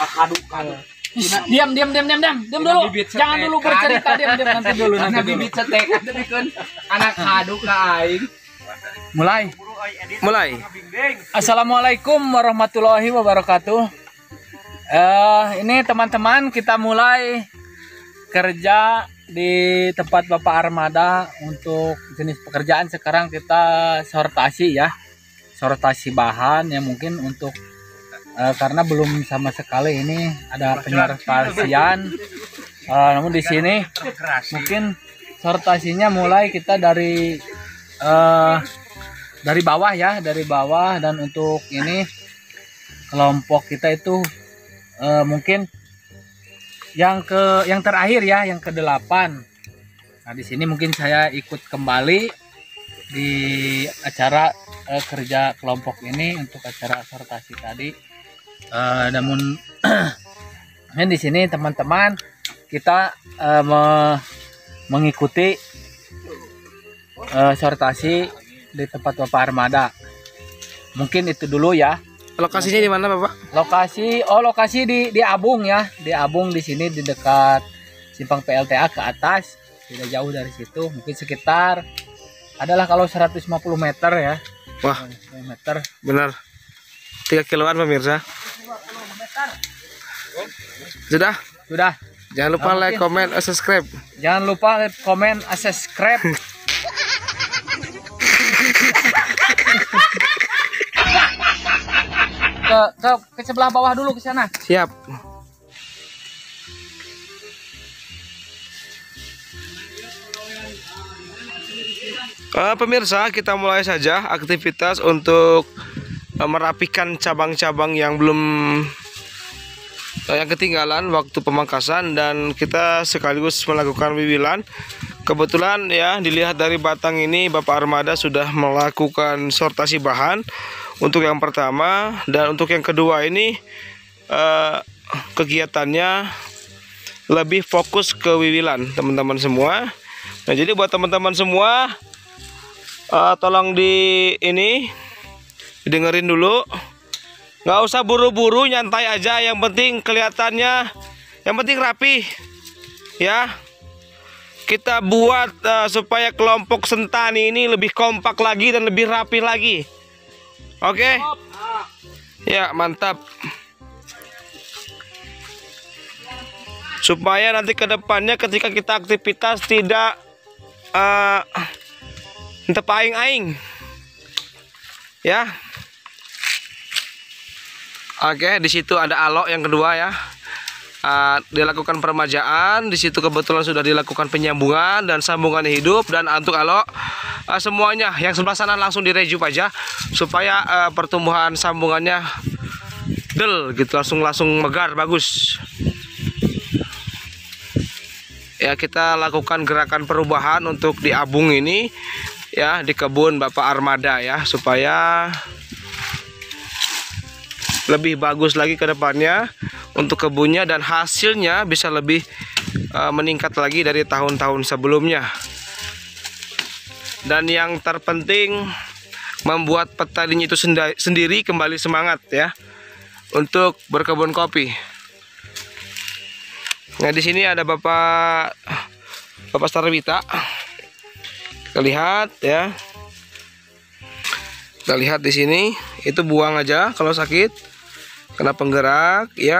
Kadu. Diam dulu. Jangan dulu bercerita, diam nanti dulu. Nanti bibit cetek ada bikin anak kadu ke aing. Mulai. Assalamualaikum warahmatullahi wabarakatuh. Ini teman-teman kita mulai kerja di tempat Bapak Armada. Untuk jenis pekerjaan sekarang kita sortasi ya, sortasi bahan yang mungkin untuk karena belum sama sekali ini ada penyertasian. Namun di sini mungkin sortasinya mulai kita dari bawah ya, dari bawah. Dan untuk ini kelompok kita itu mungkin yang terakhir ya, yang ke-8. Nah, di sini mungkin saya ikut kembali di acara kerja kelompok ini untuk acara sortasi tadi. Namun di sini teman-teman kita mengikuti sortasi di tempat Bapak Armada. Mungkin itu dulu ya. Lokasinya di mana, Bapak? Lokasi di Abung ya, di Abung, di sini di dekat simpang PLTA ke atas, tidak jauh dari situ, mungkin sekitar adalah kalau 150 meter ya. Wah, meter. Benar. 3 kiloan pemirsa. Sudah? Jangan lupa like, comment, subscribe. Jangan lupa like, comment, subscribe. ke sebelah bawah dulu, ke sana. Siap. Pemirsa, kita mulai saja aktivitas untuk merapikan cabang-cabang yang belum yang ketinggalan waktu pemangkasan, dan kita sekaligus melakukan wiwilan. Kebetulan ya, dilihat dari batang ini Bapak Armada sudah melakukan sortasi bahan untuk yang pertama, dan untuk yang kedua ini kegiatannya lebih fokus ke wiwilan teman-teman semua. Nah, jadi buat teman-teman semua tolong didengerin dulu, nggak usah buru-buru, nyantai aja, yang penting kelihatannya, yang penting rapi ya. Kita buat supaya kelompok Sentani ini lebih kompak lagi dan lebih rapi lagi. Oke? Ya, mantap. Supaya nanti ke depannya ketika kita aktivitas tidak aing-aing ya. Oke, di situ ada alok yang kedua ya. Dilakukan peremajaan, di situ kebetulan sudah dilakukan penyambungan dan sambungan hidup. Dan untuk alok semuanya yang sebelah sana langsung direjup aja supaya pertumbuhan sambungannya gitu, langsung megar bagus. Ya, kita lakukan gerakan perubahan untuk di Abung ini ya, di kebun Bapak Armada ya, supaya lebih bagus lagi ke depannya untuk kebunnya, dan hasilnya bisa lebih meningkat lagi dari tahun-tahun sebelumnya. Dan yang terpenting, membuat petaninya itu sendiri kembali semangat ya untuk berkebun kopi. Nah, di sini ada Bapak Starwita. Kita lihat ya. Kita lihat di sini, itu buang aja kalau sakit, kena penggerak ya.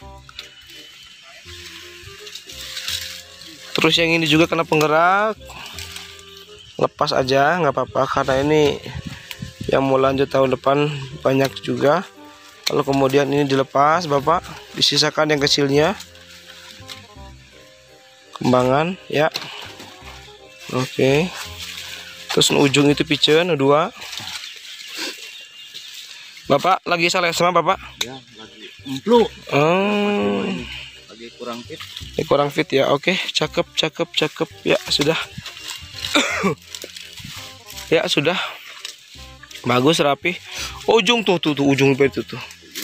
Terus yang ini juga kena penggerak, lepas aja nggak apa-apa, karena ini yang mau lanjut tahun depan banyak juga. Lalu kemudian ini dilepas Bapak, disisakan yang kecilnya, kembangan ya. Oke. Terus ujung itu piceun dua. Bapak lagi salah sama Bapak? Ya, lagi emplu. Lagi kurang fit. Kurang fit ya. Oke, cakep ya, sudah. Ya, sudah. Bagus, rapi. Ujung tuh ujung itu tuh.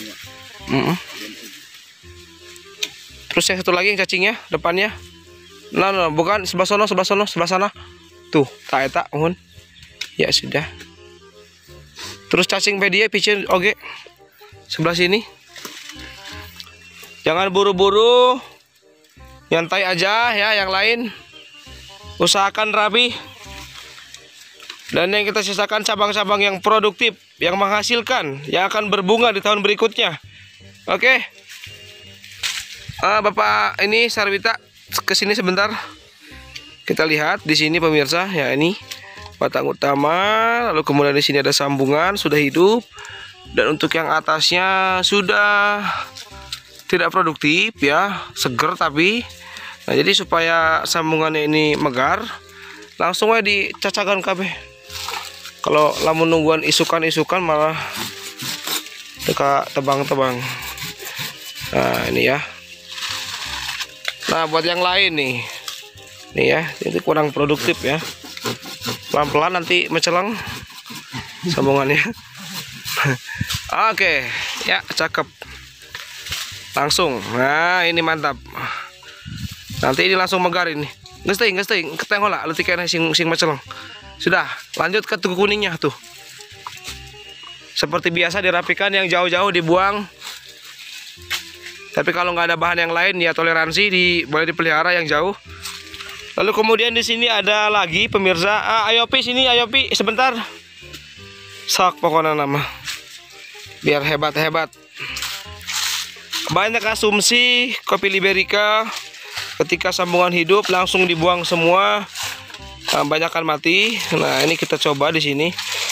Terus yang satu lagi yang cacingnya depannya. Nah, bukan sebelah sana. Tuh, tak eta mohon. Ya sudah. Terus cacing media picen oke. Sebelah sini. Jangan buru-buru, nyantai aja ya. Yang lain usahakan rapi. Dan yang kita sisakan cabang-cabang yang produktif, yang menghasilkan, yang akan berbunga di tahun berikutnya. Oke. Bapak ini Sarwita kesini sebentar. Kita lihat di sini pemirsa ya, ini batang utama, lalu kemudian di sini ada sambungan sudah hidup, dan untuk yang atasnya sudah tidak produktif ya, seger tapi. Nah, jadi supaya sambungannya ini megar, langsung aja dicacakan kabeh. Kalau lamun nungguan isukan malah teka tebang-tebang. Nah, ini ya. Nah, buat yang lain nih ya, itu kurang produktif ya. Pelan-pelan nanti mencelang sambungannya. Oke, ya cakep. Langsung. Nah, ini mantap. Nanti ini langsung megar ini. Geus teuing, ketengok lah leutikna sing mencelang. Sudah, lanjut ke tugu kuningnya tuh. Seperti biasa dirapikan, yang jauh-jauh dibuang. Tapi kalau nggak ada bahan yang lain ya toleransi, boleh dipelihara yang jauh. Lalu kemudian di sini ada lagi pemirsa. Ayo Pi sini, ayo Pi sebentar. Sok pokoknya nama. Biar hebat-hebat. Banyak asumsi kopi Liberica ketika sambungan hidup langsung dibuang semua. Banyak kan mati. Nah, ini kita coba di sini.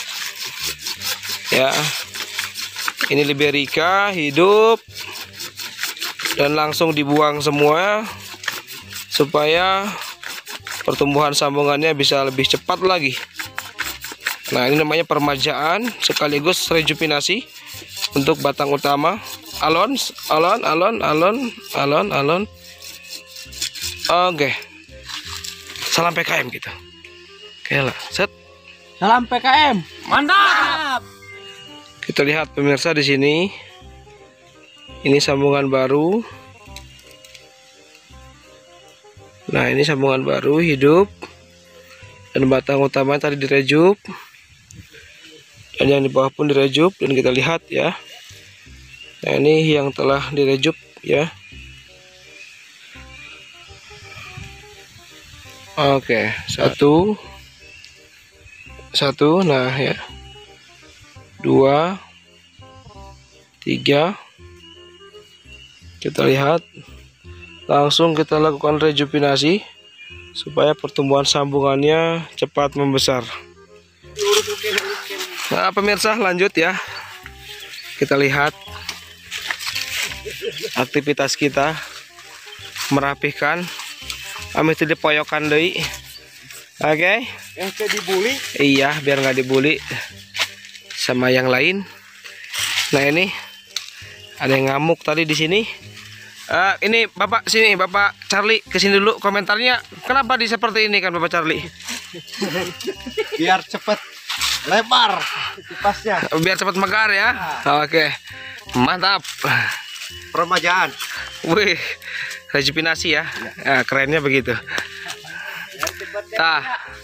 Ya. Ini Liberica hidup dan langsung dibuang semua supaya pertumbuhan sambungannya bisa lebih cepat lagi. Nah, ini namanya permajaan sekaligus rejuvenasi untuk batang utama. Alon. Oke. Salam PKM gitu. Oke lah, set. Salam PKM. Mantap. Kita lihat pemirsa di sini. Ini sambungan baru. Nah, ini sambungan baru hidup. Dan batang utama tadi direjup. Dan yang di bawah pun direjup, dan kita lihat ya. Nah, ini yang telah direjup ya. Oke, satu, nah ya, 2, 3, kita lihat, langsung kita lakukan rejuvenasi supaya pertumbuhan sambungannya cepat membesar. Nah pemirsa, lanjut ya, kita lihat aktivitas kita merapihkan. Amit di poyokan deui. Oke. Yang ke dibully. Iya, biar nggak dibully sama yang lain. Nah, ini ada yang ngamuk tadi di sini. Ini Bapak sini, Bapak Charlie kesini dulu komentarnya. Kenapa di seperti ini kan Bapak Charlie? Biar cepet lebar kipasnya. Biar cepat megar ya. Oke. Mantap. Permajaan. Wih, rejuvenasi ya. Nah, kerennya begitu. Nah,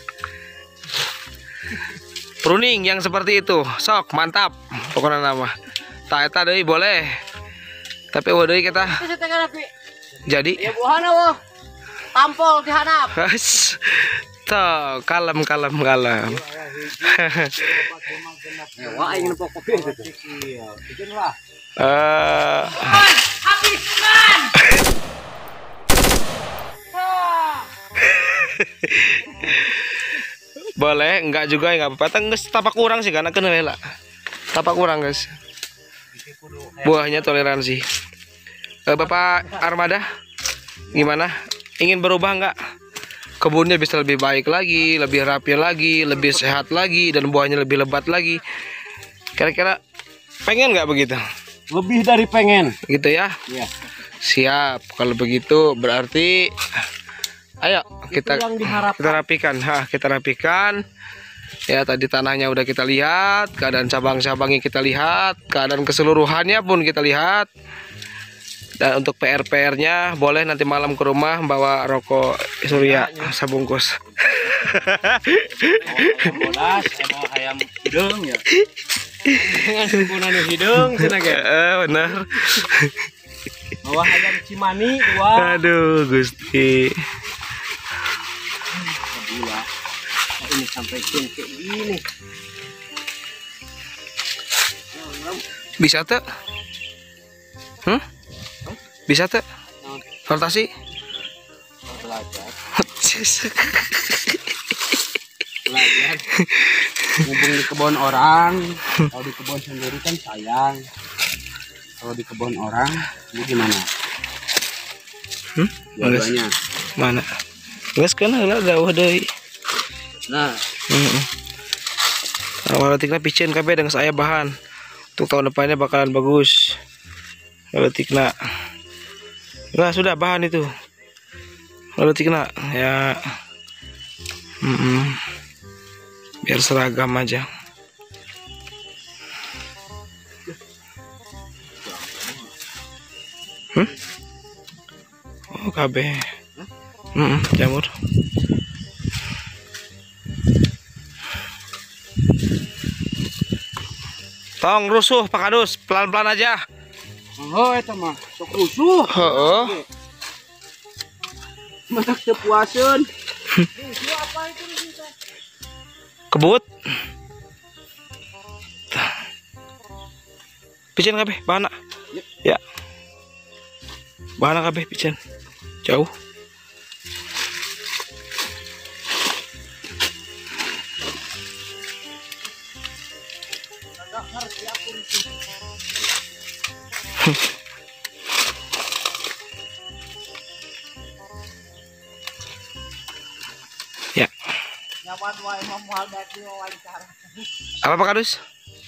pruning yang seperti itu, sok mantap. Pokoknya nama. Tah eta deui boleh. Tapi deui kita. Jadi. Ya buahana wah. Tampol di handap. Tuh, kalem. Wah, ingin kopi gitu. Bikin lah. Habiskan. Boleh, enggak juga enggak apa-apa. Geus tapak kurang sih karena kena lela. Tapak kurang, guys. Buahnya toleransi. Bapak Armada, gimana? Ingin berubah enggak? Kebunnya bisa lebih baik lagi, lebih rapi lagi, lebih sehat lagi, dan buahnya lebih lebat lagi. Kira-kira pengen nggak begitu? Lebih dari pengen. Gitu ya? Iya. Siap. Kalau begitu berarti ayo kita rapikan. Kita rapikan. Ya, tadi tanahnya udah kita lihat, keadaan cabang-cabangnya kita lihat, keadaan keseluruhannya pun kita lihat. Dan untuk PR-nya boleh nanti malam ke rumah bawa rokok Surya sabungkus. Bolas sama ayam hidung ya. Dengan sempurna hidung cenah ge. Benar. Bawah ayam Cimani 2. Aduh, Gusti. Gila. Nah, ini sampai kayak gini. Bisa tuh? Bisa tuh? Rotasi? Belajar. Ngubung di kebun orang, kalau di kebun sendiri kan sayang. Kalau di kebun orang, ini gimana? Dua-duanya. Mana? Geus kana heula dawuh deui. Nah, Walatikna picen kabeh dengan saya bahan. Untuk tahun depannya bakalan bagus. Walatikna. Nah, sudah bahan itu. Walatikna ya. Biar seragam aja. Oh, kabeh. Jamur. Tong rusuh Pak Kadus, pelan-pelan aja. oh eta mah sok rusuh. Heeh. Matak teu puaseun. Kebut. Picen kabeh bahana. Ya. Bahana kabeh picen. Jauh. Ya. Apa Pak Kadus?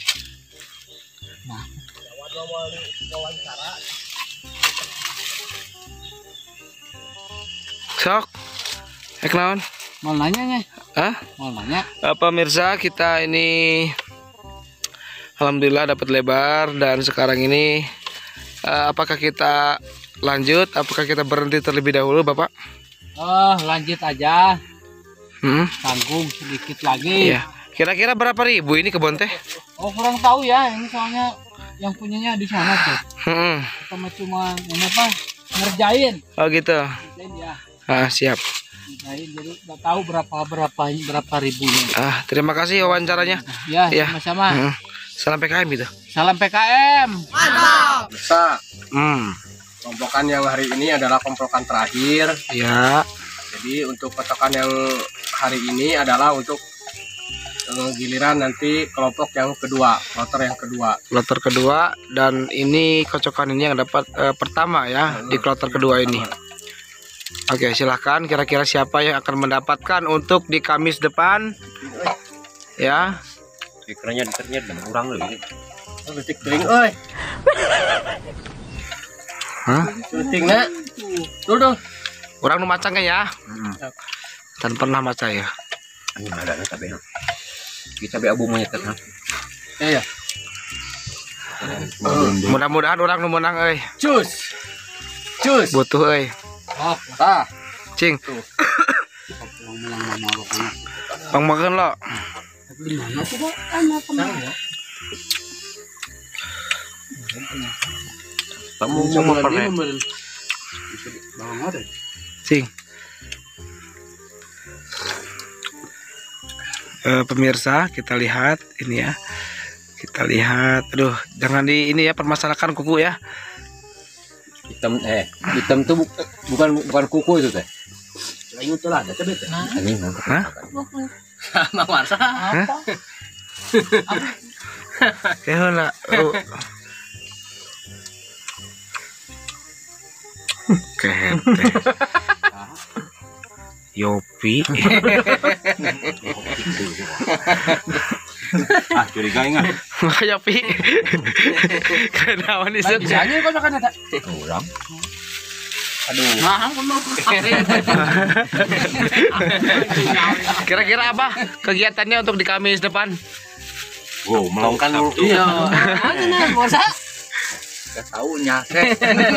Sok. Naon? Mau nanya nya? Hah? Mau nanya? Pemirsa, kita ini alhamdulillah dapat lebar dan sekarang ini apakah kita lanjut? Apakah kita berhenti terlebih dahulu, Bapak? Lanjut aja. Tanggung Sedikit lagi. Iya. Kira-kira berapa ribu ini kebun teh? Oh, kurang tahu ya. Ini soalnya yang punyanya di sana tuh. Kita cuma ini apa? Ngerjain. Oh gitu. Ngerjain ya. Siap. Ngerjain, jadi nggak tahu berapa ribunya. Terima kasih wawancaranya. Ya, Iya. sama-sama. Salam PKM gitu. Salam PKM. Bisa. Hmm. Kompokan yang hari ini adalah kompokan terakhir. Ya. Jadi untuk kocokan yang hari ini adalah untuk giliran nanti kelompok yang kedua, kloter yang kedua. Kloter kedua dan ini kocokan ini yang dapat pertama ya di kloter kedua ini. Oke, silahkan kira-kira siapa yang akan mendapatkan untuk di Kamis depan ya. Pikirannya diternyet dan kurang lebih. Detik teuing euy. Hah? Detikna. Tuh dong. Orang nu macangnya ya. Dan pernah maca ya. Ini ada kabeh. Kita be abu monyet kan. Iya. Mudah-mudahan orang nu menang euy. Cus. Cus. Butuh euy. Oh, Cing. Bang makan lo. gimana sih, Dok? Teman. Kamu mau pernah Cing. Pemirsa, kita lihat ini ya. Kita lihat. Aduh, jangan di ini ya, permasalahkan kuku ya. hitam tuh bukan kuku itu teh. Lain itu lah, ada teh. Anjing ngangkat. Hah? Sama Marsa. Hah? Kehona. Kehete. Yopi. Curiga ingat. Yopi. Kenawan isuk. Bisanya kok makan eta. Kurang. Aduh. Mahang kamu. Kira-kira apa kegiatannya untuk di Kamis depan? Wow, melongkan dulu. Iya. Mana Marsa? Gak tahu nyasek.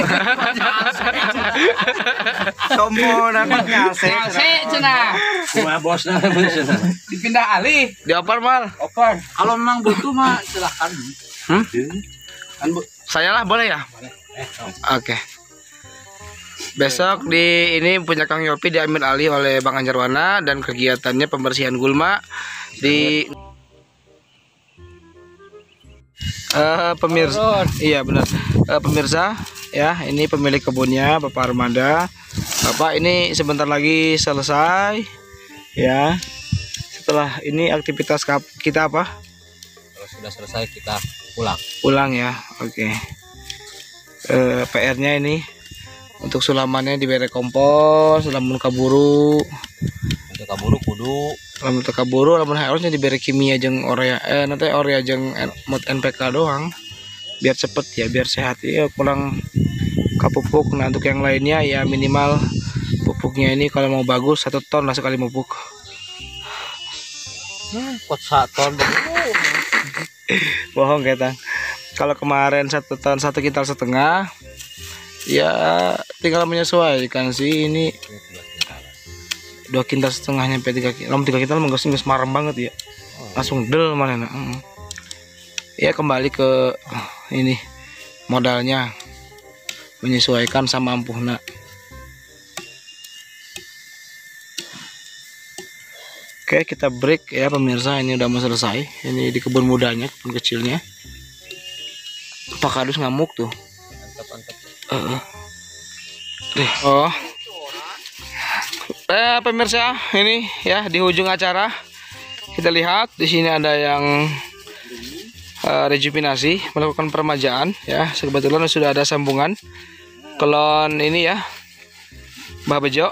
Sombong nak nyasek. Cenah. Cuma bosnya cenah. Dipindah alih. Dioper mal. Oper. Kalau memang butuh mah silakan. Saya lah boleh ya? Oke. Besok di ini punya Kang Yopi diambil alih oleh Bang Anjarwana dan kegiatannya pembersihan gulma di pemirsa. Iya benar. Pemirsa ya, ini pemilik kebunnya Bapak Armada. Bapak ini sebentar lagi selesai ya. Setelah ini aktivitas kita apa? Kalau sudah selesai kita pulang. Pulang ya. Oke. PR-nya ini untuk sulamannya diberi kompos, lamun kaburu. Untuk kaburu kudu. Lamun kaburu, lamun harusnya diberi kimia jeung urea. Nanti urea jeung mod NPK doang. Biar cepet ya, biar sehat ya. Kurang kapupuk. Nah untuk yang lainnya ya minimal pupuknya ini kalau mau bagus 1 ton lah sekali pupuk. Kot 1 ton. Bohong kita. Kalau kemarin 1 ton 1,5 kintal, ya tinggal menyesuaikan sih. Ini 2,5 kintal nyampe 3 kintal. 3 kintal nggak marem banget ya. Langsung del mana. Ya kembali ke ini modalnya menyesuaikan sama ampuhna. Oke, kita break ya pemirsa. Ini udah mau selesai. Ini di kebun mudanya, kebun kecilnya. Pak Kadus ngamuk tuh. Oh. Pemirsa, ini ya di ujung acara kita lihat di sini ada yang rejuvenasi, melakukan peremajaan ya. Kebetulan sudah ada sambungan klon ini ya, Mbah Bejo.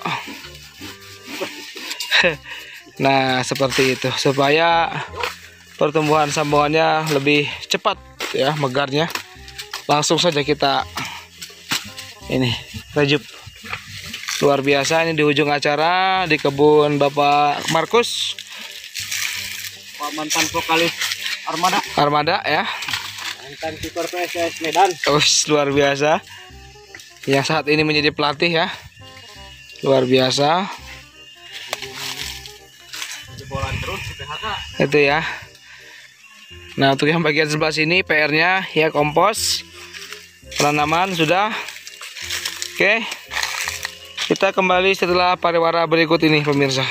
Nah seperti itu supaya pertumbuhan sambungannya lebih cepat ya, megarnya. Langsung saja kita ini rejup. Luar biasa, ini di ujung acara di kebun Bapak Markus, Mantan vokalis Armada ya. mantan kiper PSS Medan. Luar biasa, yang saat ini menjadi pelatih ya. Luar biasa. Jebolan terus di PHK. Itu ya. Nah untuk yang bagian sebelah sini PR-nya ya kompos, penanaman sudah. Oke, kita kembali setelah pariwara berikut ini pemirsa.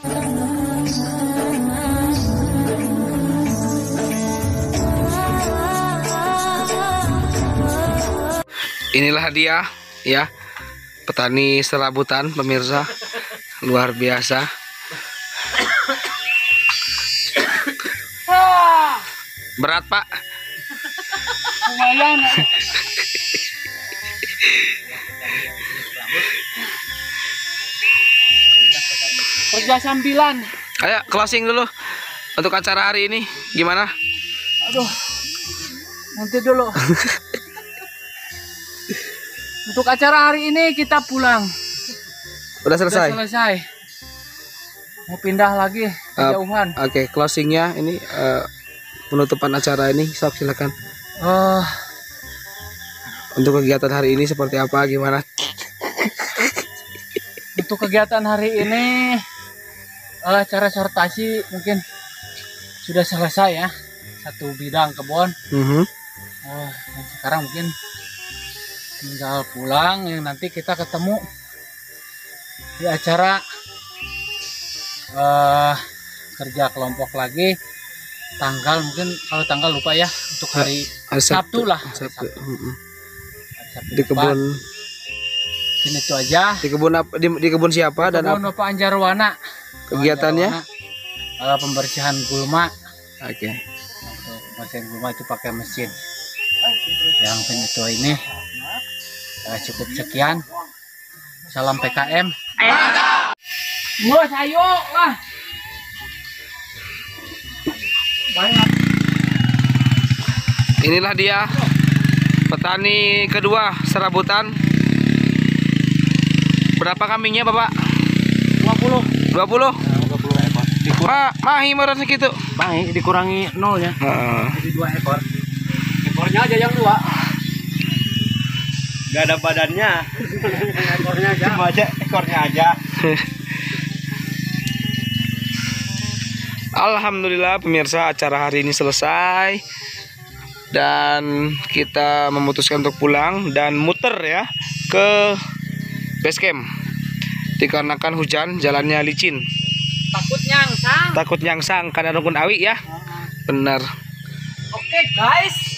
Inilah dia ya, petani serabutan pemirsa, luar biasa. Berat Pak? Lumayan. Kerja sambilan. Ayo closing dulu untuk acara hari ini gimana? Aduh, nanti dulu. Untuk acara hari ini kita pulang. Udah selesai? Udah selesai. Mau pindah lagi kejauhan. Oke, closingnya ini penutupan acara ini, sok silakan. Untuk kegiatan hari ini seperti apa, gimana? Untuk kegiatan hari ini acara sortasi mungkin sudah selesai ya, 1 bidang kebun. Dan sekarang mungkin tinggal pulang, yang nanti kita ketemu di acara kerja kelompok lagi. Tanggal mungkin, kalau tanggal lupa ya, untuk hari Sabtu lah. Sabtu. Sabtu Di kebun. Ini itu aja. Di kebun apa? Di kebun siapa dan kebun Bapak Anjarwana. kegiatannya? Pembersihan gulma. Oke. Untuk pembersihan gulma itu pakai mesin. Yang itu ini cukup sekian. Salam PKM. Bos, ayo lah. Banyak. Inilah dia petani kedua serabutan. Berapa kambingnya Bapak? 20. 20? 20 ekor. Mahi meren segitu. Baik, dikurangi 0 ya. Jadi 2 ekor. Ekornya aja yang 2. Gak ada badannya. Ekornya aja. Cuma aja ekornya aja. Alhamdulillah pemirsa, acara hari ini selesai dan kita memutuskan untuk pulang dan muter ya ke base camp. Dikarenakan hujan, jalannya licin. Takut nyangsang. Takut nyangsang karena rukun awi ya. Benar. Oke guys,